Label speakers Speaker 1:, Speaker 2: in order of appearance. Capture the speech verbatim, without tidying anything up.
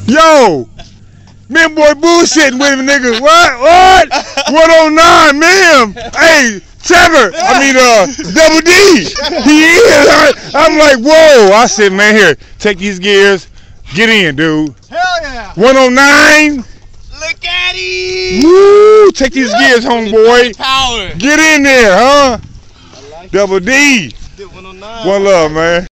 Speaker 1: Yo, man, boy, bullshitting with him, nigga. What? What? one oh nine, man. Hey, Trevor. I mean, uh, Double D. He is. I, I'm like, whoa. I said, man, here, take these gears. Get in, dude.
Speaker 2: Hell yeah.
Speaker 1: one oh nine.
Speaker 3: Look at him.
Speaker 1: Woo. Take these gears, homeboy.
Speaker 3: Power.
Speaker 1: Get in there, huh? Double D.
Speaker 3: one oh nine.
Speaker 1: One love, man.